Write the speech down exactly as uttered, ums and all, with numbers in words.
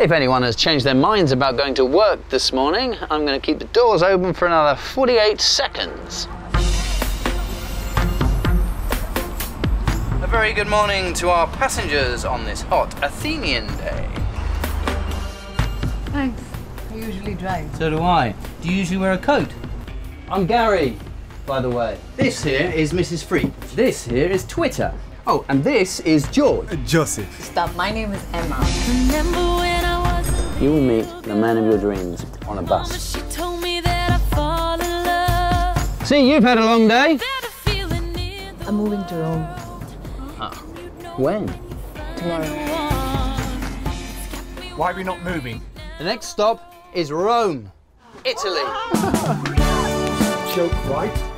If anyone has changed their minds about going to work this morning, I'm going to keep the doors open for another forty-eight seconds. A very good morning to our passengers on this hot Athenian day. Thanks. I usually drive. So do I. Do you usually wear a coat? I'm Gary, by the way. This here is Missus Freak. This here is Twitter. Oh, and this is George. Uh, Joseph. Stop, my name is Emma. Remember when I was You will meet the man of your dreams on a bus. she told me that I fall in love. See, you've had a long day. That feeling in the I'm moving to Rome When? tomorrow. Why are we not moving? The next stop is Rome, Italy. Joke, right?